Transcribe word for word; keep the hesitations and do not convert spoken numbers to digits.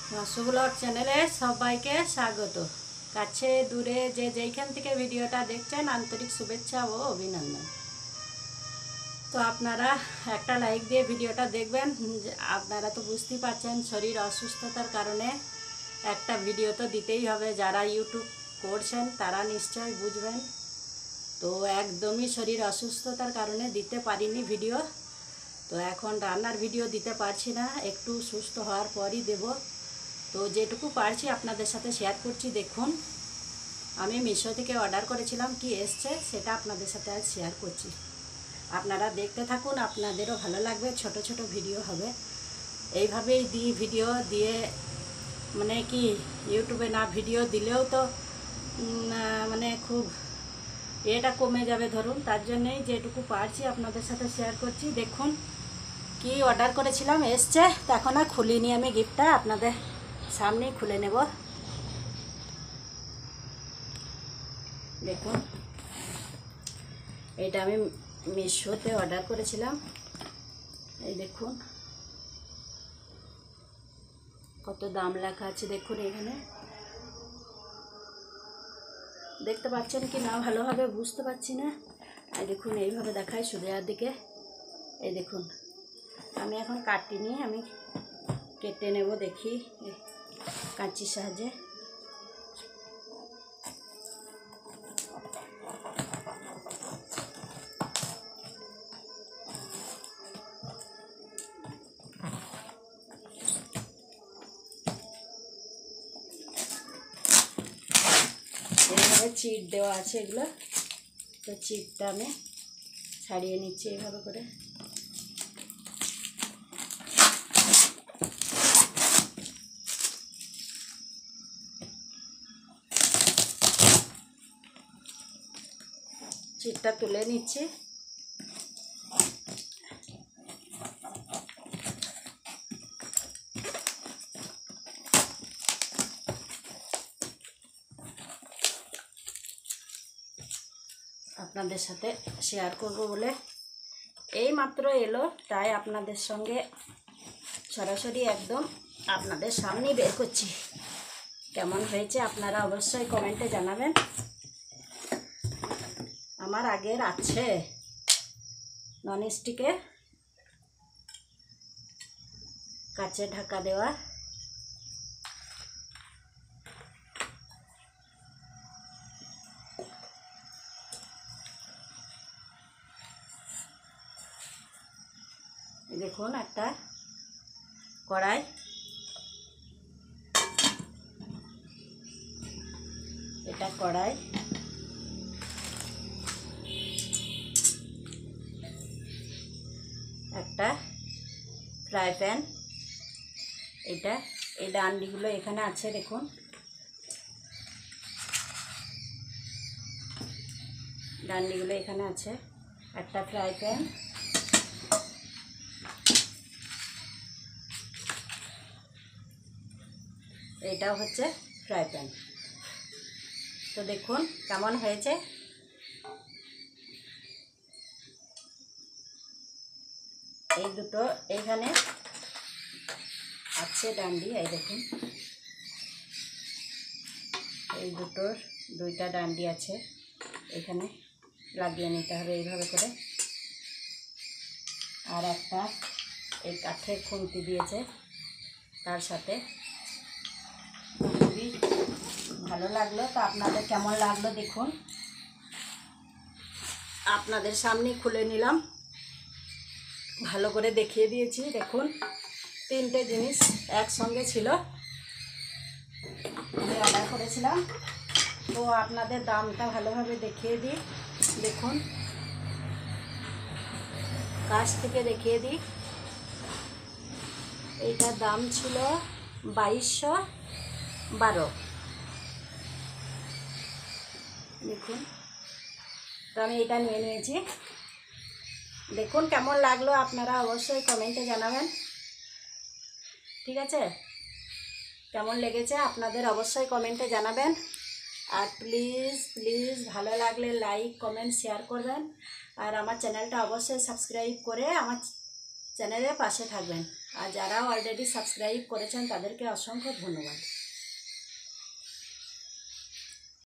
মাসু blog চ্যানেলে সবাইকে স্বাগত। কাছে দূরে যে যেইখান থেকে ভিডিওটা দেখছেন আন্তরিক শুভেচ্ছা ও অভিনন্দন। তো আপনারা একটা লাইক দিয়ে ভিডিওটা দেখবেন। আপনারা তো বুঝতেই পারছেন শরীর অসুস্থতার কারণে একটা ভিডিও তো দিতেই হবে। যারা ইউটিউব করছেন তারা নিশ্চয়ই বুঝবেন। তো একদমই শরীর অসুস্থতার কারণে দিতে পারিনি ভিডিও। তো এখন রান্নার ভিডিও দিতে পারছি না, একটু সুস্থ হওয়ার পরই দেব। তো যেটুকু পারছি আপনাদের সাথে শেয়ার করছি। দেখুন, আমি মিশো থেকে অর্ডার করেছিলাম, কি এসছে সেটা আপনাদের সাথে আজ শেয়ার করছি। আপনারা দেখতে থাকুন, আপনাদেরও ভালো লাগবে। ছোট ছোট ভিডিও হবে, এইভাবেই দিই ভিডিও দিয়ে, মানে কি ইউটিউবে না ভিডিও দিলেও তো মানে খুব এটা কমে যাবে ধরুন। তার জন্যেই যেটুকু পারছি আপনাদের সাথে শেয়ার করছি। দেখুন কি অর্ডার করেছিলাম, এসছে। তো এখন আর খুলিনি আমি গিফটটা, আপনাদের সামনেই খুলে নেব। দেখুন, এটা আমি মিশোতে অর্ডার করেছিলাম। এই দেখুন কত দাম লেখা আছে, দেখুন এখানে দেখতে পাচ্ছেন কি না ভালোভাবে বুঝতে পারছি না। আর দেখুন এইভাবে দেখায় সুদের দিকে। এই দেখুন, আমি এখন কাটিনি, আমি কেটে নেব। দেখি কাঁচির সাহায্যে। এইভাবে চিট দেওয়া আছে এগুলো, তো চিটটা আমি ছাড়িয়ে নিচ্ছি এইভাবে করে। চিটটা তুলে নিচ্ছি। আপনাদের সাথে শেয়ার করব বলে এই মাত্র এলো, তাই আপনাদের সঙ্গে সরাসরি একদম আপনাদের সামনেই বের করছি। কেমন হয়েছে আপনারা অবশ্যই কমেন্টে জানাবেন। আমার আগের আছে ননস্টিকে কাচে ঢাকা দেওয়া। দেখুন একটা কড়াই, এটা কড়াই, একটা ফ্রাই প্যান। এটা এই ডান্ডিগুলো এখানে আছে, দেখুন ডান্ডিগুলো এখানে আছে। একটা ফ্রাই প্যান, এটাও হচ্ছে ফ্রাই প্যান। তো দেখুন কেমন হয়েছে। এই দুটো এইখানে আছে ডান্ডি, এই দেখুন এই দুটোর দুইটা ডান্ডি আছে, এখানে লাগিয়ে নিতে হবে এইভাবে করে। আর একটা এই কাঠের খুন্তি দিয়েছে তার সাথে। খুবই ভালো লাগলো। তো আপনাদের কেমন লাগলো দেখুন, আপনাদের সামনে খুলে নিলাম, ভালো করে দেখিয়ে দিয়েছি। দেখুন তিনটে জিনিস একসঙ্গে ছিল, আমি অর্ডার করেছিলাম। তো আপনাদের দামটা ভালোভাবে দেখিয়ে দিই। দেখুন কাছ থেকে দেখিয়ে দিই। এইটার দাম ছিল বাইশশো বারো। দেখুন, তো আমি এটা নিয়ে নিয়েছি। দেখুন কেমন লাগলো আপনারা অবশ্যই কমেন্টে জানাবেন। ঠিক আছে, কেমন লেগেছে আপনাদের অবশ্যই কমেন্টে জানাবেন। আর প্লিজ প্লিজ ভালো লাগলে লাইক কমেন্ট শেয়ার করবেন। আর আমার চ্যানেলটা অবশ্যই সাবস্ক্রাইব করে আমার চ্যানেলের পাশে থাকবেন। আর যারা অলরেডি সাবস্ক্রাইব করেছেন তাদেরকে অসংখ্য ধন্যবাদ।